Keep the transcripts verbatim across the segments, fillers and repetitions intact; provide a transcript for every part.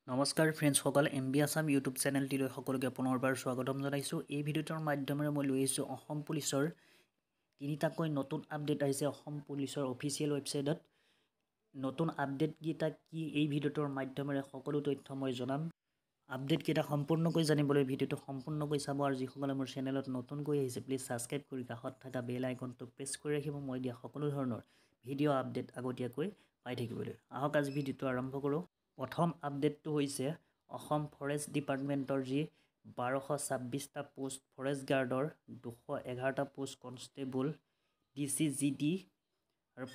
নমস্কাৰ ফ্ৰেণ্ডছ সকল M B Assam YouTube চেনেলটিলৈ সকলোকে পুনৰবাৰ স্বাগতম জনাইছোঁ। এই ভিডিঅ'টোৰ মাধ্যমেৰে মই লৈ আহিছোঁ অসম পুলিচৰ তিনিটাকৈ নতুন আপডেট আহিছে অসম পুলিচৰ অফিচিয়েল ৱেবছাইটত। নতুন আপডেটকেইটা কি এই ভিডিঅ'টোৰ মাধ্যমেৰে সকলো তথ্য মই জনাম। আপডেটকেইটা সম্পূৰ্ণকৈ জানিবলৈ ভিডিঅ'টো সম্পূৰ্ণকৈ চাব আৰু যিসকলে মোৰ চেনেলত নতুনকৈ আহিছে প্লিজ ছাবস্ক্ৰাইব কৰি কাষত থকা বেল আইকনটো প্ৰেছ কৰি ৰাখিব মই দিয়া সকলো ধৰণৰ ভিডিঅ' আপডেট আগতীয়াকৈ পাই থাকিবলৈ। আহক আজি ভিডিঅ'টো আৰম্ভ কৰোঁ। প্ৰথম আপডেটটো হৈছে অসম ফৰেষ্ট ডিপাৰ্টমেণ্টৰ যি বাৰশ ছাব্বিছটা পোষ্ট ফৰেষ্ট গাৰ্ডৰ, দুশ এঘাৰটা post constable D C G D আৰু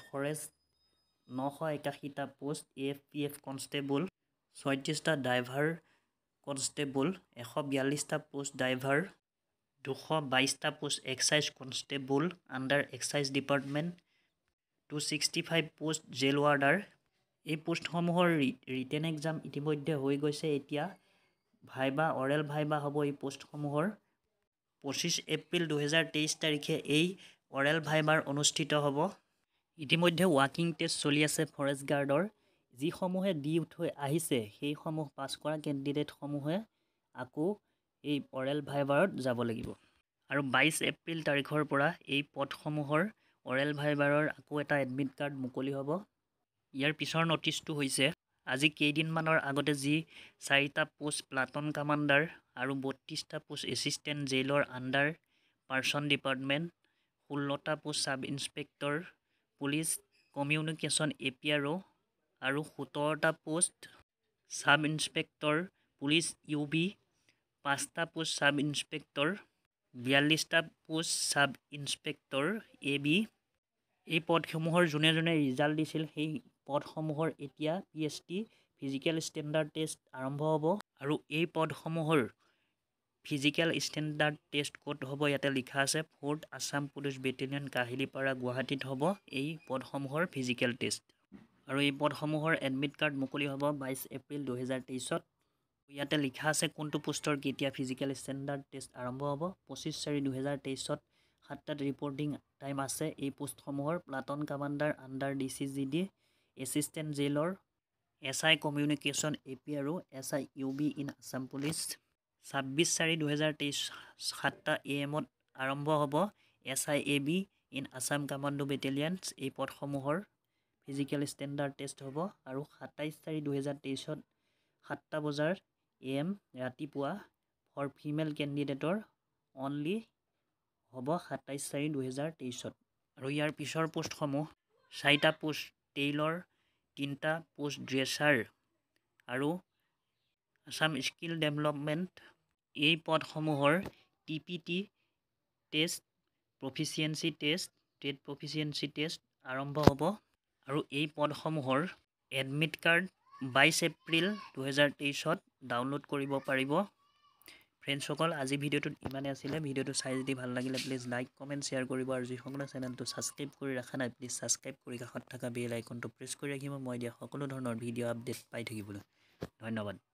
ফৰেষ্ট নশ একাশীটা post A F P F constable, ছয়ত্ৰিছটা ড্ৰাইভাৰ কনষ্টেবল, এশ বিয়াল্লিছটা পোষ্ট ড্ৰাইভাৰ, দুশ বাইছটা post excise constable under excise department, two sixty five post jail warder. এই পোষ্টসমূহৰ ৰিটেন এক্সাম ইতিমধ্যে হৈ গৈছে। এতিয়া ভাইবা অৰেল ভাইবা হ'ব এই পোষ্টসমূহৰ। পঁচিছ এপ্ৰিল দুহেজাৰ তেইছ তাৰিখে এই অৰেল ভাইবাৰ অনুষ্ঠিত হ'ব। ইতিমধ্যে ৱাকিং টেষ্ট চলি আছে ফৰেষ্ট গাৰ্ডৰ। যিসমূহে দি থৈ আহিছে সেইসমূহ পাছ কৰা কেণ্ডিডেটসমূহে আকৌ এই অৰেল ভাইবাৰত যাব লাগিব আৰু বাইছ এপ্ৰিল তাৰিখৰ পৰা এই পদসমূহৰ অৰেল ভাইবাৰৰ আকৌ এটা এডমিট কাৰ্ড মুকলি হ'ব। ইয়াৰ পিছৰ নটিচটো হৈছে আজি কেইদিনমানৰ আগতে যি চাৰিটা পোষ্ট প্লাটন কামাণ্ডাৰ আৰু বত্ৰিছটা post assistant jailor under personnel department, ষোল্লটা post sub inspector police communication A P R O' আৰু সোতৰটা post sub inspector police U B, পাঁচটা পোষ্ট ছাব ইনস্পেক্টৰ, বিয়াল্লিছটা post sub inspector A B. এই পদসমূহৰ যোনে যোনে ৰিজাল্ট দিছিল সেই পদসমূহৰ এতিয়া P S T physical standard test আৰম্ভ হ'ব আৰু এই পদসমূহৰ ফিজিকেল ষ্টেণ্ডাৰ্ড টেষ্ট ক'ত হ'ব ইয়াতে লিখা আছে fourth Assam police battalion Kahilipara গুৱাহাটীত হ'ব এই পদসমূহৰ ফিজিকেল টেষ্ট আৰু এই পদসমূহৰ এডমিট কাৰ্ড মুকলি হ'ব বাইছ এপ্ৰিল দুহেজাৰ তেইছত। ইয়াতে লিখা আছে কোনটো পোষ্টৰ কেতিয়া ফিজিকেল ষ্টেণ্ডাৰ্ড টেষ্ট আৰম্ভ হ'ব। পঁচিছ চাৰি দুহেজাৰ তেইছত সাতটাত ৰিপৰ্টিং টাইম আছে এই পোষ্টসমূহৰ platoon commander under D C G D, assistant jailor, S I communication A P আৰু S I U B in Assam police. ছাব্বিছ চাৰি দুহেজাৰ তেইছ সাতটা এ এমত আৰম্ভ হ'ব S I A B in Assam commando battalions. এই পদসমূহৰ ফিজিকেল ষ্টেণ্ডাৰ্ড টেষ্ট হ'ব আৰু সাতাইছ চাৰি দুহেজাৰ তেইছত সাতটা বজাৰ এ এম ৰাতিপুৱা ফৰ ফিমেল কেণ্ডিডেটৰ অনলি হ'ব সাতাইছ চাৰি দুহেজাৰ তেইছত। আৰু ইয়াৰ পিছৰ পোষ্টসমূহ চাৰিটা পোষ্ট টেইলৰ, তিনিটা পোষ্ট ড্ৰেচাৰ আৰু আছাম স্কিল ডেভেলপমেণ্ট। এই পদসমূহৰ T P T test, proficiency test, trade proficiency test আৰম্ভ হ'ব আৰু এই পদসমূহৰ এডমিট কাৰ্ড বাইছ এপ্ৰিল দুহেজাৰ তেইছত ডাউনলোড কৰিব পাৰিব। ফ্ৰেণ্ডছসকল আজি ভিডিঅ'টোত ইমানে আছিলে। ভিডিঅ'টো চাই যদি ভাল লাগিলে প্লিজ লাইক কমেণ্ট শ্বেয়াৰ কৰিব আৰু যিসকলে চেনেলটো ছাবস্ক্ৰাইব কৰি ৰখা নাই প্লিজ ছাবস্ক্ৰাইব কৰি কাষত থকা বেল আইকনটো প্ৰেছ কৰি ৰাখিব মই দিয়া সকলো ধৰণৰ ভিডিঅ' আপডেট পাই থাকিবলৈ। ধন্যবাদ।